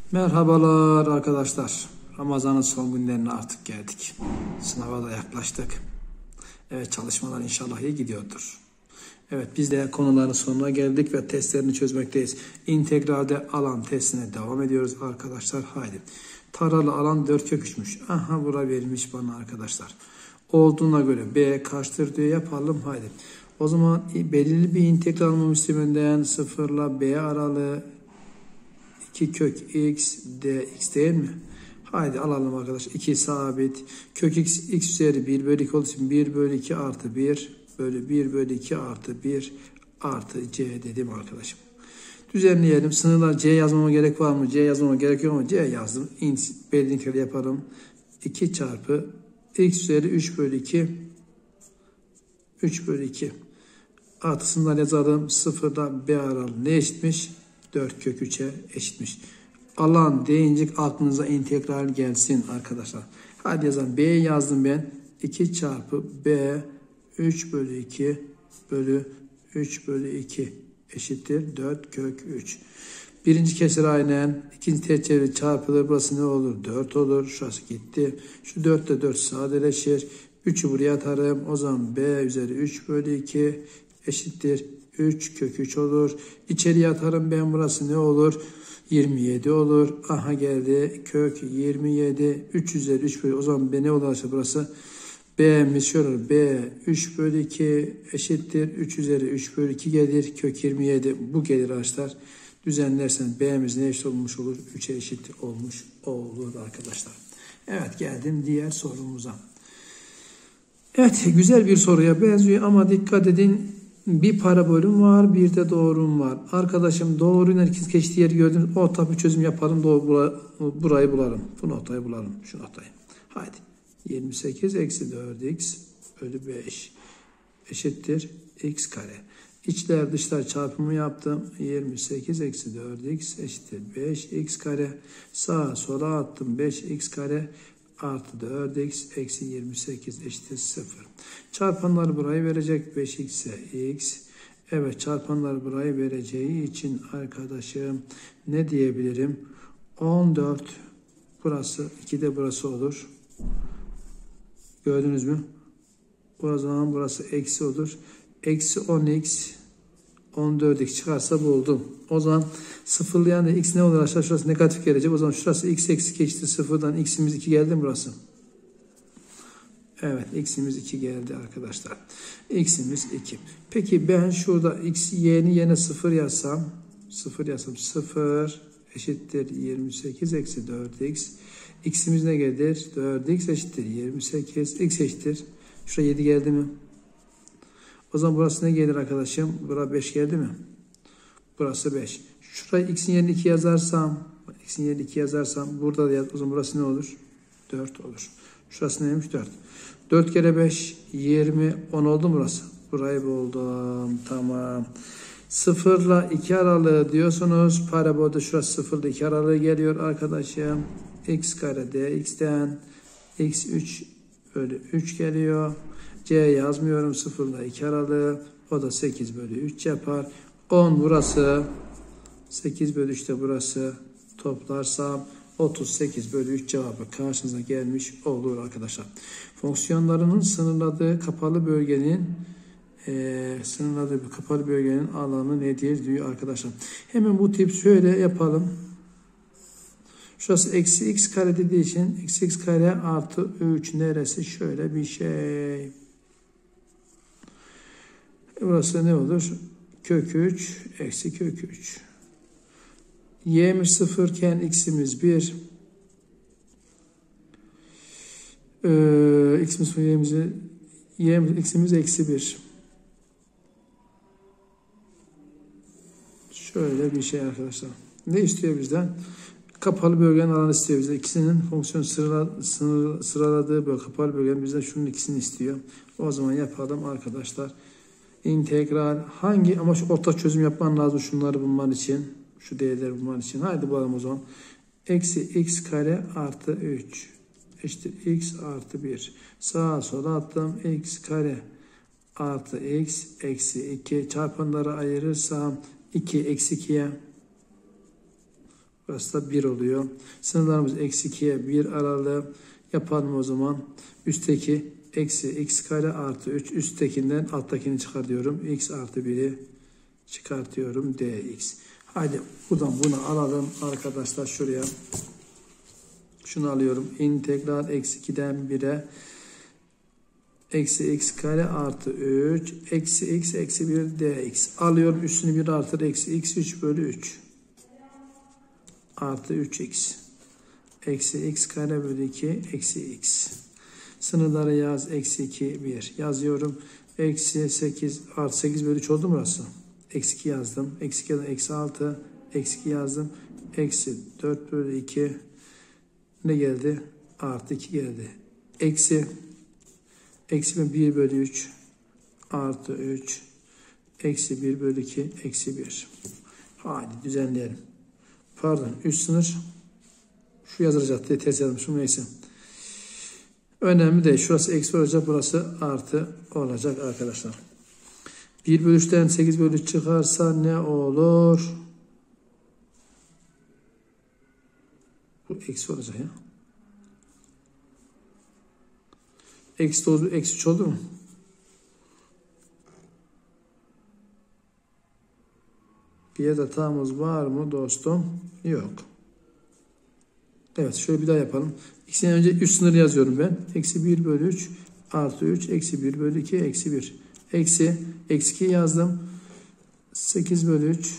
Merhabalar arkadaşlar. Ramazan'ın son günlerine artık geldik. Sınava da yaklaştık. Evet, çalışmalar inşallah iyi gidiyordur. Evet, biz de konuların sonuna geldik ve testlerini çözmekteyiz. İntegralde alan testine devam ediyoruz arkadaşlar. Haydi. Taralı alan 4/3'müş. Aha, bura verilmiş bana arkadaşlar. Olduğuna göre B kaçtır diye yapalım. Haydi. O zaman belirli bir integral almam istemenden 0 ile B aralığı 2 kök x dx değil mi? Haydi alalım arkadaşlar. 2 sabit. Kök x üzeri 1 bölü 2 olduğu için 1 bölü 2 artı 1 bölü 1 bölü 2 artı 1 artı c dedim arkadaşım. Düzenleyelim. Sınırlar c yazmama gerek var mı? C yazmama gerek yok ama c yazdım. Belirli integral yapalım. 2 çarpı x üzeri 3 bölü 2 3 bölü 2 artısından yazalım. 0'da b aralığı ne eşitmiş? 4 kök 3'e eşitmiş. Alan deyince aklınıza integral gelsin arkadaşlar. Hadi yazalım. B yazdım ben. 2 çarpı B 3 bölü 2 bölü 3 bölü 2 eşittir 4 kök 3. Birinci kesir aynen. İkinci tercihleri çarpılır. Burası ne olur? 4 olur. Şurası gitti. Şu 4 ile 4 sadeleşir. 3'ü buraya atarım. O zaman B üzeri 3 bölü 2 eşittir 3 kök 3 olur. İçeriye atarım ben, burası ne olur? 27 olur. Aha geldi. Kök 27. 3 üzeri 3 bölü. O zaman B ne olursa burası? B'miz şöyle olur. B 3 bölü 2 eşittir. 3 üzeri 3 bölü 2 gelir. Kök 27 bu gelir arkadaşlar. Düzenlersen B'miz ne eşit olmuş olur? 3'e eşit olmuş olur arkadaşlar. Evet, geldim diğer sorumuza. Evet, güzel bir soruya benziyor ama dikkat edin. Bir parabolüm var, bir de doğrum var. Arkadaşım doğruyla ikisi geçtiği yeri gördünüz. Ortak bir çözüm yapalım. Burayı bulalım. Bu noktayı bulalım. Şu noktayı. Haydi. 28 eksi 4x bölü 5 eşittir x kare. İçler dışlar çarpımı yaptım. 28 eksi 4x eşittir 5x kare. Sağa sola attım. 5x kare artı 4x eksi 28 eşittir 0. Çarpanlar burayı verecek. 5x'e x. Evet, çarpanlar burayı vereceği için arkadaşım ne diyebilirim? 14 burası, 2 de burası olur. Gördünüz mü? O zaman burası eksi olur. Eksi 10x 14x çıkarsa buldum. O zaman sıfırlayan da x ne olur aşağı? Şurası negatif gelecek. O zaman şurası x eksi eşittir sıfırdan x'imiz 2 geldi mi burası? Evet, x'imiz 2 geldi arkadaşlar. X'imiz 2. Peki ben şurada x y'ni yine 0 yazsam 0 eşittir 28 eksi 4x. X'imiz ne gelir? 4x eşittir 28. X eşittir. Şuraya 7 geldi mi? O zaman burası ne gelir arkadaşım? Burası 5 geldi mi? Burası 5. Şuraya x'in yerine 2 yazarsam burada da yaz. O zaman burası ne olur? 4 olur. Şurası neymiş? 4. 4 kere 5 20 10 oldu mu burası? Burayı buldum. Tamam. 0 ile 2 aralığı diyorsunuz. Parabolde şurası 0 ile 2 aralığı geliyor arkadaşım. X kare dx'ten x 3 bölü 3 geliyor. C yazmıyorum, 0 ile 2 aralığı. O da 8 bölü 3 yapar. 10 burası. 8 bölü 3 de burası. Toplarsam 38 bölü 3 cevabı karşınıza gelmiş olur arkadaşlar. Fonksiyonlarının sınırladığı kapalı bölgenin alanı nedir diyor arkadaşlar. Hemen bu tip şöyle yapalım. Şurası eksi x kare dediği için eksi x kare artı 3 neresi? Şöyle bir şey. Burası ne olur? Kök 3 eksi kök 3. Y'miz 0 iken x'imiz 1. X'imiz eksi 1. Şöyle bir şey arkadaşlar. Ne istiyor bizden? Kapalı bölgenin alanı istiyor bize. İkisinin fonksiyon sıraladığı böyle kapalı bölgenin bizden şunun ikisini istiyor. O zaman yapalım arkadaşlar. İntegral hangi, ama şu ortak çözüm yapman lazım şunları bulman için. Şu değerleri bulman için. Haydi bulalım o zaman. Eksi x kare artı 3 eşittir x artı 1. Sağa sola attım. X kare artı x eksi 2. Çarpanları ayırırsam 2 eksi 2'ye Burası da 1 oluyor. Sınırlarımız eksi 2'ye 1 aralığı. Yapalım o zaman. Üstteki eksi x kare artı 3. Üsttekinden alttakini çıkartıyorum. X artı 1'i çıkartıyorum. Dx. Hadi buradan bunu alalım arkadaşlar şuraya. Şunu alıyorum. İntegral eksi 2'den 1'e eksi x kare artı 3 eksi x eksi 1 dx. Alıyorum üstünü 1 artır eksi x 3 bölü 3 artı 3x eksi x kare bölü 2 eksi x. Sınırları yaz eksi 2 1 yazıyorum. Eksi 8 artı 8 bölü 3 oldu mu burası? Eksi 2 yazdım. Eksi 2'den eksi 6 eksi 2 yazdım. Eksi 4 bölü 2 ne geldi? Artı 2 geldi. Eksi 1 bölü 3 artı 3 eksi 1 bölü 2 eksi 1. Hadi düzenleyelim. Pardon üst sınır şu yazılacaktı. Ters yazmışım neyse. Önemli değil. Şurası eksi olacak. Burası artı olacak arkadaşlar. 1 bölü 3'ten 8 bölü 3 çıkarsa ne olur? Bu eksi olacak ya. Eksi 9, eksi 3 oldu mu? Bir yerde hatamız var mı dostum? Yok. Evet şöyle bir daha yapalım. İkisinden önce üst sınırı yazıyorum ben. Eksi 1 bölü 3 artı 3 eksi 1 bölü 2 eksi 1. Eksi 2 yazdım. 8 bölü 3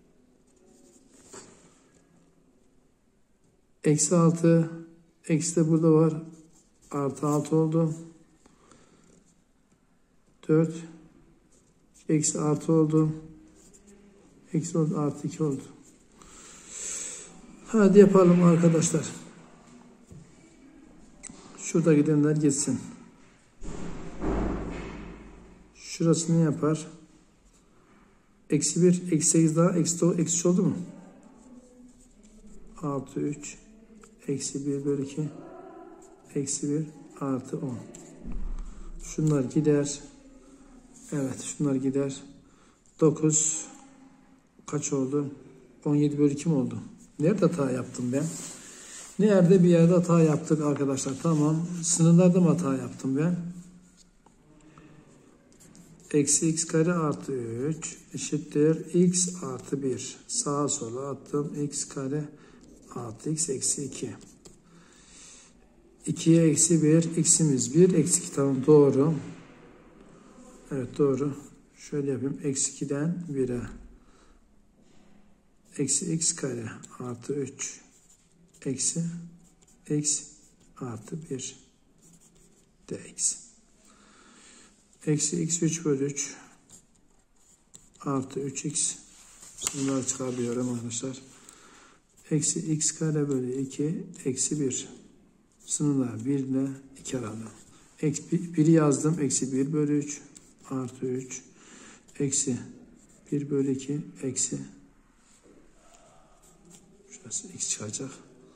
eksi 6 eksi de burada var. Artı 6 oldu. 4 eksi artı oldu. Eksi oldu. Artı 2 oldu. Hadi yapalım arkadaşlar. Şurada gidenler gitsin. Şurası ne yapar? Eksi 1, eksi 8 daha eksi 3 oldu mu? Artı 3 eksi 1 bölü 2 eksi 1 artı 10. Şunlar gider. Evet şunlar gider. 9 kaç oldu? 17 bölü 2 mi oldu? Nerede hata yaptım ben? Nerede bir yerde hata yaptık arkadaşlar. Tamam. Sınırlarda mı hata yaptım ben? Eksi x kare artı 3 eşittir x artı 1. Sağa sola attım. X kare artı x eksi 2. 2'ye eksi 1. X'imiz 1. Eksi 2 tamam doğru. Evet doğru. Şöyle yapayım. Eksi 2'den 1'e. Eksi x kare artı 3 eksi x artı 1 dx. Eksi x 3 bölü 3 artı 3x. Bunları çıkarıyorum arkadaşlar. Eksi x kare bölü 2 eksi 1. Sınırlar 1 ile 2 aralığı. 1'i yazdım. Eksi 1 bölü 3 artı 3 eksi 1 bölü 2 eksi şurası x çıkacak.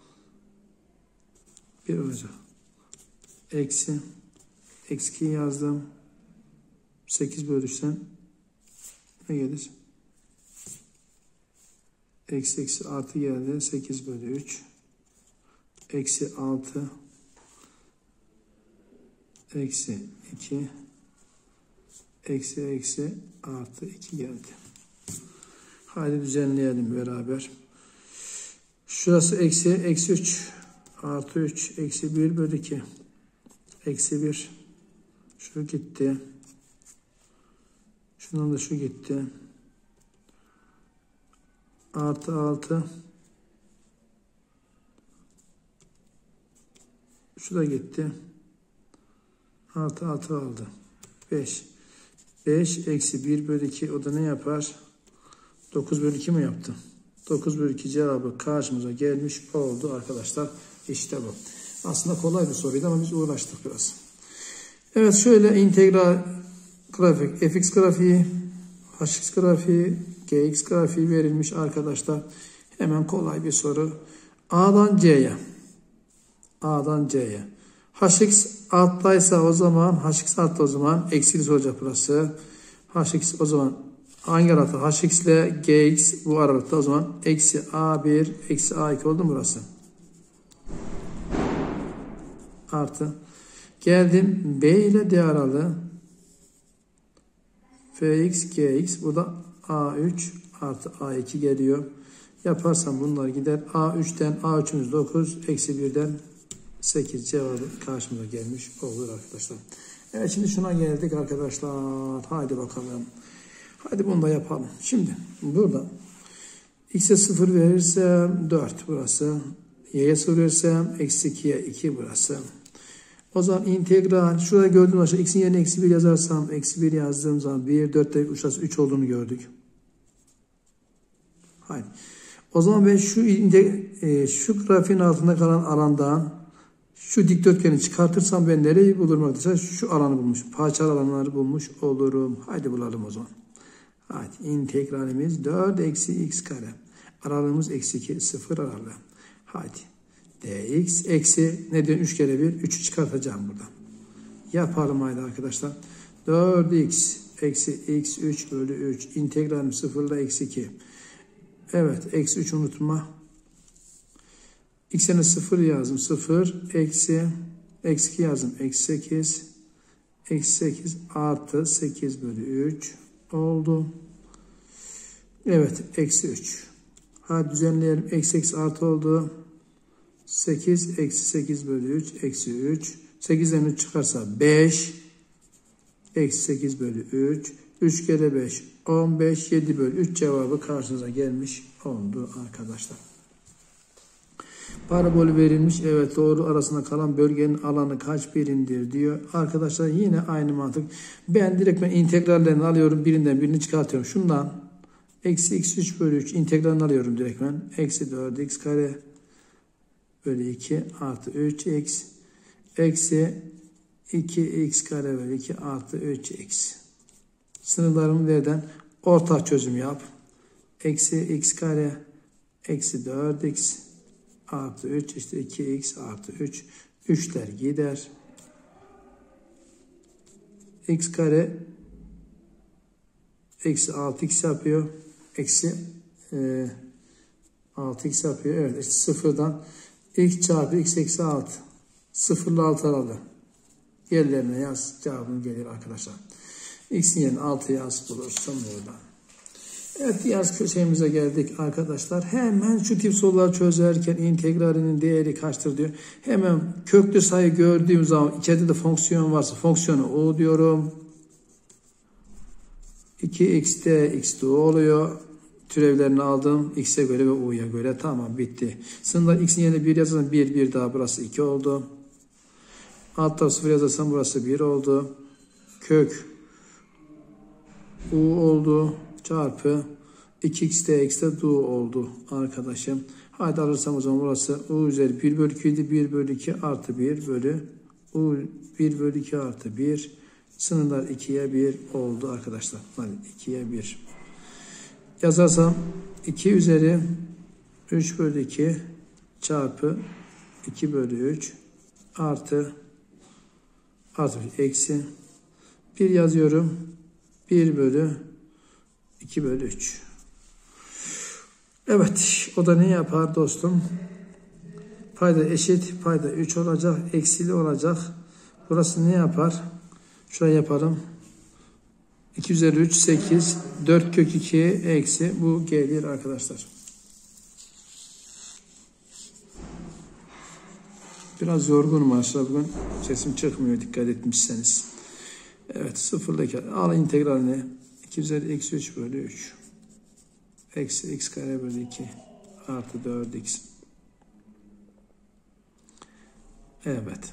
1 olacak. Eksi 2 yazdım. 8 bölü 3'ten ne gelir? Eksi artı geldi. 8 bölü 3 eksi 6 eksi 2 eksi artı 2 geldi. Hadi düzenleyelim beraber. Şurası eksi 3 artı 3 eksi 1 bölü 2 eksi 1 şu gitti. Şundan da şu gitti. Artı 6 şu da gitti. Artı 6 aldı. 5 eksi 1 bölü 2 o da ne yapar? 9 bölü 2 mi yaptı? 9 bölü 2 cevabı karşımıza gelmiş oldu arkadaşlar. İşte bu. Aslında kolay bir soruydu ama biz uğraştık biraz. Evet şöyle integral grafik, fx grafiği, hx grafiği, gx grafiği verilmiş arkadaşlar. Hemen kolay bir soru. A'dan C'ye. Hx alttaysa o zaman, hx altta o zaman eksili olacak burası. Hx o zaman Hangi aralıkta? Hx ile gx bu aralıkta, o zaman eksi a1 eksi a2 oldu mu burası? Artı. Geldim b ile d aralığı. Fx gx, burada a3 artı a2 geliyor. Yaparsam bunlar gider. a3'ten a3'ümüz 9, eksi 1'den 8 cevabı karşımıza gelmiş olur arkadaşlar. Evet, şimdi şuna geldik arkadaşlar. Haydi bakalım. Hadi bunu da yapalım. Şimdi burada x'e 0 verirsem 4 burası. Y'ye 0 verirsem eksi 2'ye 2 burası. O zaman integral, şurada gördüğüm aşağı x'in yerine eksi 1 yazarsam, eksi 1 yazdığım zaman 1, 4'te uçası 3 olduğunu gördük. Haydi. O zaman ben şu grafiğin altında kalan alandan şu dikdörtgeni çıkartırsam ben nereyi bulurum arkadaşlar? Şu alanı bulmuş. Parçalı alanları bulmuş olurum. Haydi bulalım o zaman. Haydi. İntegralimiz 4 eksi x kare. Aralığımız eksi 2, 0 aralığı. Haydi. Dx eksi ne diyor? 3 kere 1. 3'ü çıkartacağım burada. Yapalım haydi arkadaşlar. 4x eksi x 3 bölü 3. İntegralim 0 ile eksi 2. Evet. Eksi 3 unutma. X'e 0 yazdım. 0 eksi 2 yazdım. Eksi 8. Eksi 8 artı 8 bölü 3 oldu. Evet. Eksi 3. Hadi düzenleyelim. Eksi artı oldu. 8 eksi 8 bölü 3 eksi 3. 8'den 3 çıkarsa 5. Eksi 8 bölü 3. 3 kere 5 15. 7 bölü 3 cevabı karşınıza gelmiş oldu arkadaşlar. Parabol verilmiş. Evet, doğru, arasında kalan bölgenin alanı kaç birimdir diyor. Arkadaşlar yine aynı mantık. Ben direkt integrallerini alıyorum. Birinden birini çıkartıyorum. Şundan eksi x3 bölü 3 integralini alıyorum direkt ben. Eksi 4x kare bölü 2 artı 3x eksi 2x kare bölü 2 artı 3x. Sınırlarımı verden ortak çözüm yap. Eksi x kare eksi 4x artı 3 işte 2x artı 3. 3'ler gider. X kare eksi 6x yapıyor. Eksi 6x yapıyor. Evet, işte sıfırdan x çarpı x eksi 6. 0 ile 6 aralığı. Yerlerine yaz. Cevabım gelir arkadaşlar. X'in yerine 6 yaz bulursun buradan. Evet, diğer şeyimize geldik arkadaşlar. Hemen şu tip soruları çözerken integralinin değeri kaçtır diyor. Hemen köklü sayı gördüğüm zaman içeride de fonksiyon varsa fonksiyonu o diyorum. 2x'te x oluyor. Türevlerini aldım. X'e göre ve u'ya göre. Tamam, bitti. Sınırda x'in yerine 1 yazarsam 1 daha burası 2 oldu. Alt tarafı 0 yazarsam burası 1 oldu. Kök u oldu. Çarpı 2x'te x'te du oldu arkadaşım. Haydi alırsam o zaman burası u üzeri 1 bölü 2 idi. 1 bölü 2 artı 1 bölü u 1 bölü 2 artı 1. Sınırlar 2'ye 1 oldu arkadaşlar. Hadi 2'ye 1. Yazarsam 2 üzeri 3 bölü 2 çarpı 2 bölü 3 artı eksi 1 yazıyorum. 1 bölü 2 bölü 3. Evet, o da ne yapar dostum? Payda eşit, payda 3 olacak, eksili olacak. Burası ne yapar? Şuraya yapalım. 2 üzeri 3, 8, 4 kök 2 eksi bu gelir arkadaşlar. Biraz yorgunum aslında bugün. Sesim çıkmıyor, dikkat etmişseniz. Evet, sıfırdaki al integralini 2 üzeri eksi 3 bölü 3. Eksi x kare bölü 2 artı 4x. Evet.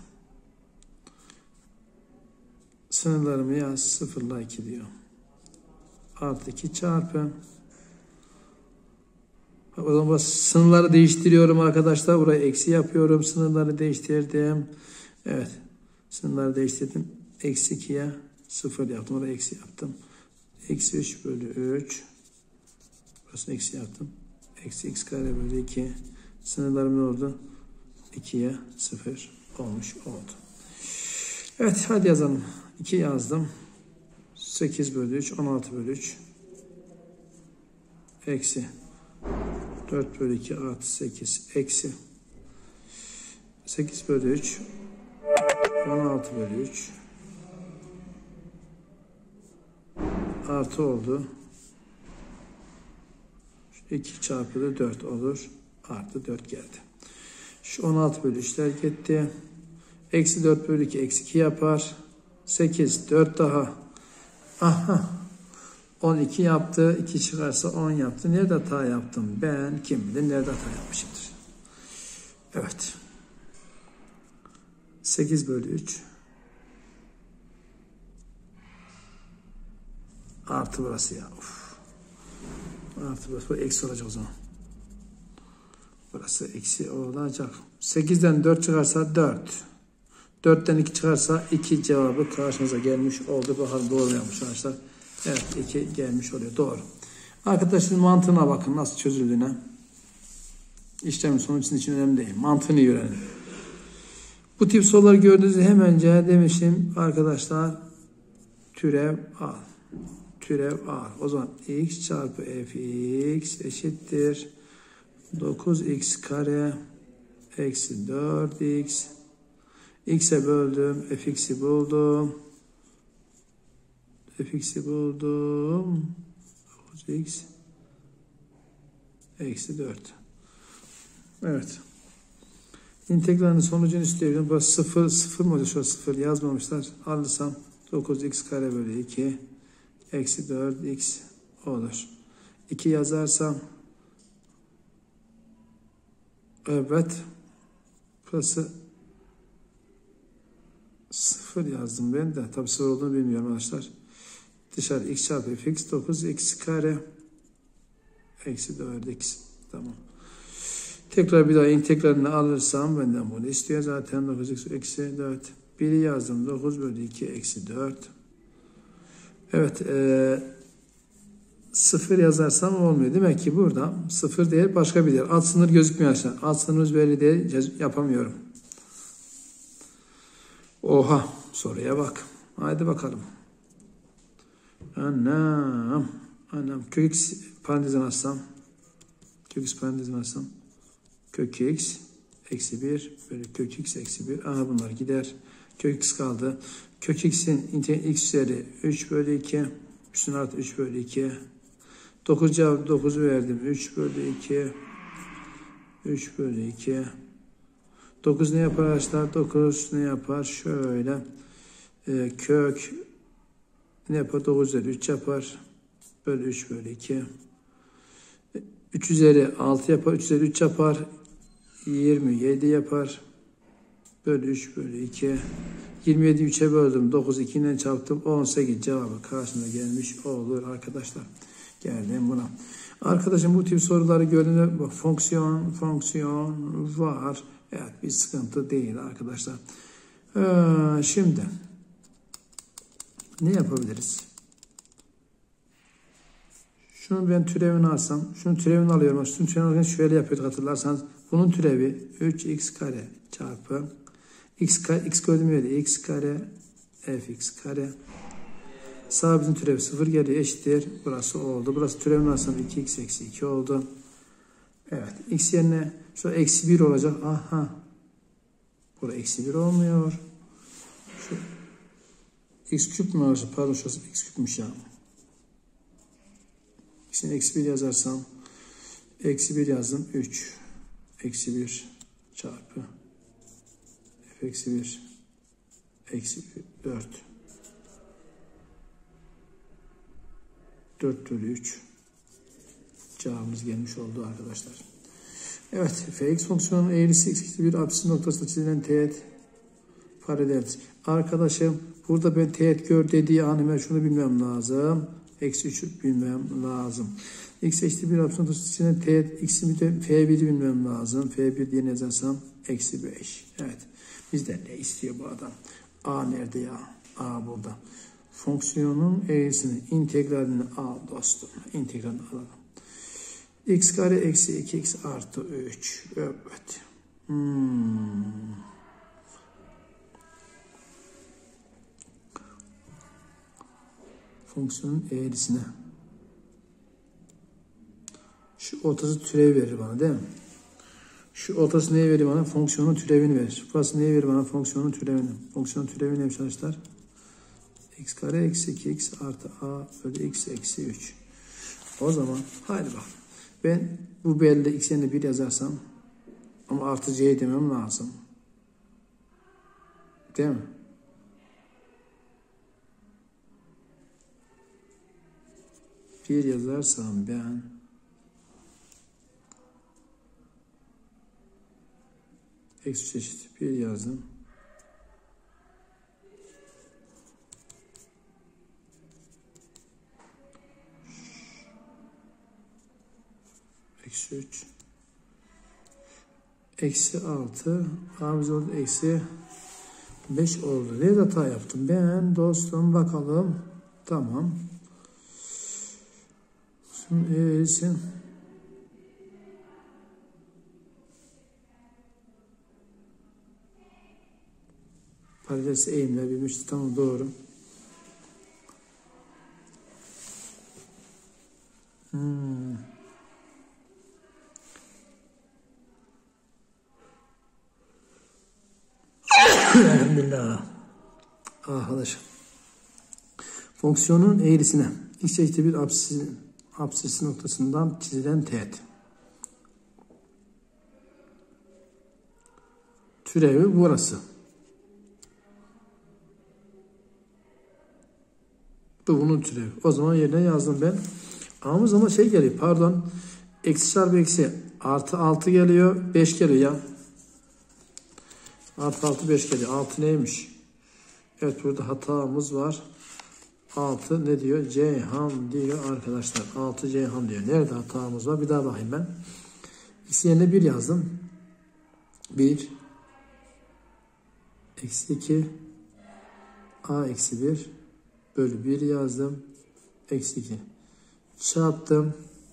Sınırlarımı yaz, 0 ile 2 diyor. Artı 2 çarpı. O zaman sınırları değiştiriyorum arkadaşlar. Burayı eksi yapıyorum. Sınırları değiştirdim. Evet. Sınırları değiştirdim. Eksi 2'ye 0 yaptım. Oraya eksi yaptım. Eksi 3 bölü 3. Burasını eksi yaptım. Eksi x kare bölü 2. Sınırlarım ne oldu? 2'ye 0 olmuş oldu. Evet, hadi yazalım. 2 yazdım. 8 bölü 3, 16 bölü 3. eksi 4 bölü 2 artı 8 eksi 8 bölü 3 16 bölü 3 artı oldu. 2 çarpı da 4 olur. Artı 4 geldi. Şu 16 bölü 3'ler gitti. Eksi 4 bölü 2 eksi 2 yapar. 8 4 daha. Aha. 12 yaptı. 2 çıkarsa 10 yaptı. Nerede hata yaptım? Ben kim bilir nerede hata yapmışımdır. Evet. 8 bölü 3 artı burası ya. Uf. Artı burası. Bu eksi olacak o zaman. Burası eksi olacak. 8'den 4 çıkarsa 4. 4'ten 2 çıkarsa 2 cevabı karşınıza gelmiş oldu. Bakalım doğru mu yapmış arkadaşlar. Evet 2 gelmiş oluyor. Doğru. Arkadaşlar mantığına bakın nasıl çözüldüğüne. İşlemin sonucu için önemli değil. Mantığını öğrenin. Bu tip soruları gördüğünüzde hemen demişim arkadaşlar türev al. Türev al. O zaman x çarpı fx eşittir 9x kare eksi 4x x'e böldüm. fx'i buldum. 9x eksi 4. Evet. İntegralin sonucunu istiyorum. Burası 0 mı olacak? Şurada 0 yazmamışlar. Alırsam 9x kare bölü 2 eksi 4x olur. 2 yazarsam evet burası 0 yazdım ben de. Tabi 0 olduğunu bilmiyorum arkadaşlar. Dışarı x çarpı fx 9x kare eksi 4x. Tamam. Tekrar bir daha integralini alırsam benden bunu istiyor zaten 9x eksi 4. 1'i yazdım 9 bölü 2 eksi 4. Evet 0 yazarsam olmuyor. Demek ki burada 0 değil başka bir değer. Alt sınır gözükmüyor aşağı. Alt sınırımız belli değil. Yapamıyorum. Oha soruya bak. Haydi bakalım. Anam. Kök x parantezine açsam. Kök x eksi 1 bölü kök x eksi 1. Aha bunlar gider. Kök x kaldı. Kök x'in x üzeri 3 bölü 2. Üstüne artı 3 bölü 2. 9 cevabı 9 verdim. 3 bölü 2. 3 bölü 2. 9 ne yapar arkadaşlar? 9 ne yapar? Şöyle. Kök ne yapar? 9 üzeri 3 yapar. Bölü 3 bölü 2. 3 üzeri 6 yapar. 3 üzeri 3 yapar. 27 yapar. Bölü 3 bölü 2. 27 3'e böldüm. 9 2 ile çarptım. 18 cevabı karşımda gelmiş olur arkadaşlar. Geldim buna. Arkadaşım bu tip soruları gördüğünde fonksiyon var. Evet bir sıkıntı değil arkadaşlar. Şimdi ne yapabiliriz? Şunu ben türevini alsam, şunun türevini alıyorum. Şunun türevini alırken şöyle yapıyorduk hatırlarsanız. Bunun türevi 3x kare çarpı x gördüğüm yerde x kare fx kare. Sabitin türevi 0 geliyor eşittir. Burası oldu. Burası türevini alsam 2x eksi 2 oldu. Evet. X yerine şu eksi 1 olacak. Aha. Burası eksi 1 olmuyor. Şu x küp mü olacak? Pardon şurası x küpmüş ya. X'in eksi 1 yazarsam eksi 1 yazdım 3 eksi 1 çarpı f eksi 1 eksi 4 4 bölü 3 cevabımız gelmiş oldu arkadaşlar. Evet fx fonksiyonunun eğrisi x eksi 1 apsisi noktasında çizilen teğet paralel. Arkadaşım burada ben teğet gör dediği an hemen şunu bilmem lazım. Eksi 3'ü bilmem lazım. X eşittir 1 apsisi noktasında çizilen teğet x'in de f1'i bilmem lazım. f1 diye yazarsam eksi 5. Evet. Bizden ne istiyor bu adam? A nerede ya? A burada. Fonksiyonun eğrisini, integralini al dostum. İntegralini alalım. X kare eksi 2x artı 3. Evet. Fonksiyonun eğrisine. ortası türevi verir bana değil mi? Şu ortası neyi verir bana? Fonksiyonun türevini verir. Burası neyi verir bana? Fonksiyonun türevini. Fonksiyonun türevi neymiş arkadaşlar? X kare eksi 2x artı a bölü x eksi 3. O zaman haydi bak. Ben bu belli x yerine 1 yazarsam ama artı c demem lazım. Değil mi? Bir yazarsam ben eksi 3 eşit 1 yazdım. Eksi 3 eksi 6 a'mız oldu eksi 5 oldu. Ne hata yaptım ben dostum, bakalım. Tamam. Şimdi paridesi eğimle bilmişti. Tamam, doğru. Elhamdülillah. Arkadaşım. Fonksiyonun eğrisine x eşittir bir apsis noktasından çizilen teğet. Türevi burası. Bu bunun türevi. O zaman yerine yazdım ben. A'mız ama şey geliyor, pardon. Eksi çarpı eksi artı 6 geliyor. 5 geliyor ya. Artı 6 5 geliyor. 6 neymiş? Evet, burada hatamız var. 6 ne diyor? Ceyhan diyor arkadaşlar. 6 Ceyhan diyor. Nerede hatamız var? Bir daha bakayım ben. X yerine 1 yazdım. 1 eksi 2 a eksi 1 bölü 1 yazdım. Eksi 2 çarptım.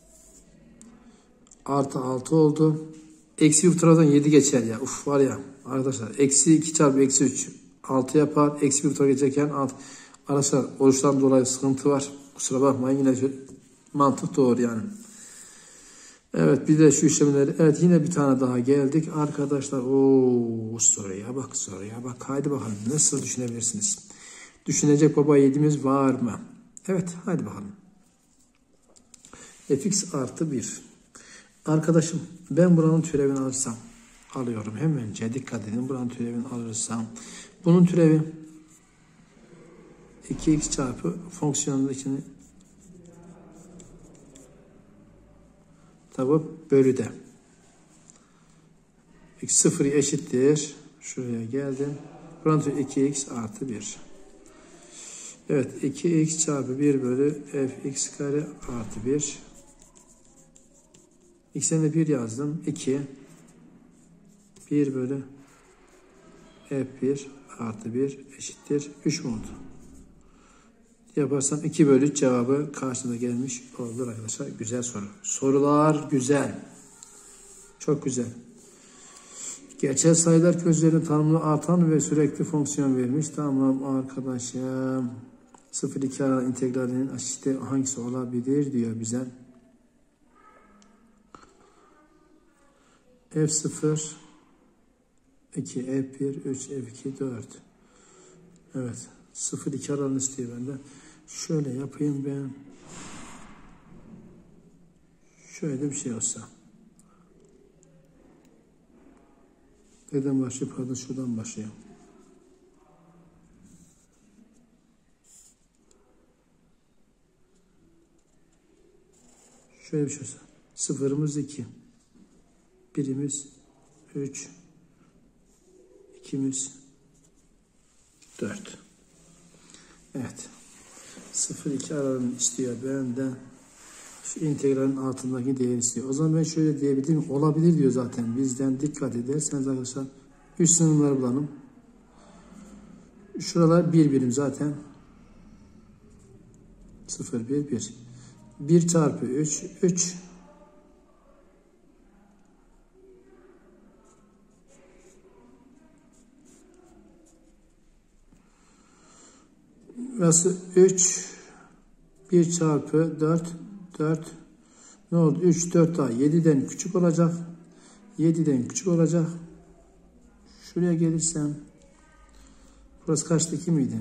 Artı 6 oldu. Eksi bir taraftan 7 geçer ya. Uf var ya arkadaşlar. Eksi 2 çarpı eksi 3 6 yapar. Eksi bir tarafa geçerken 6. Arkadaşlar oruçtan dolayı sıkıntı var. Kusura bakmayın, yine mantık doğru yani. Evet, bir de şu işlemleri. Evet, yine bir tane daha geldik arkadaşlar. Oo, soruya bak, soruya bak. Haydi bakalım, nasıl düşünebilirsiniz? Düşünecek baba yiğidimiz var mı? Evet, haydi bakalım. Fx artı 1. Arkadaşım, ben buranın türevini alırsam, alıyorum hemen. Dikkat edin, buranın türevini alırsam, bunun türevi 2x çarpı fonksiyonundakini tabi bölü de x 0 eşittir. Şuraya geldim. Buranın türevi 2x artı 1. Evet, 2x çarpı 1 bölü fx kare artı 1. X'e de 1 yazdım. 2 1 bölü f1 artı 1 eşittir 3 mu oldu? Yaparsam 2 bölü 3 cevabı karşısında gelmiş oldu arkadaşlar. Güzel soru. Sorular güzel. Çok güzel. Gerçel sayılar közlerinin tanımlı artan ve sürekli fonksiyon vermiş. Tamam arkadaşım. 0-2 ara integralinin aşiti hangisi olabilir diyor bize. F0 2 F1 3 F2 4. Evet. 0-2 aralığını istiyor benden. Şöyle yapayım ben. Şöyle bir şey olsa. Neden başlıyor? Pardon, şuradan başlıyor. Şöyle bir şey olsa. Sıfırımız 2. Birimiz 3. İkimiz 4. Evet. 0-2 aralığını istiyor benden. Şu integralin altındaki değeri istiyor. O zaman ben şöyle diyebilirim. Olabilir diyor zaten. Bizden dikkat ederseniz arkadaşlar. Üst sınırları bulalım. Şuralar bir birim zaten. 0, 1, 1. 1 çarpı 3, 3. Burası 3. 1 çarpı 4, 4. Ne oldu? 3, 4 daha 7'den küçük olacak. 7'den küçük olacak. Şuraya gelirsem burası kaçtı? 2 miydi?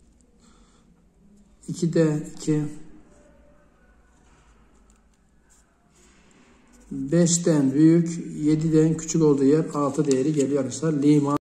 2'de 2. 5'ten büyük, 7'den küçük olduğu yer 6 değeri geliyor arkadaşlar. Lima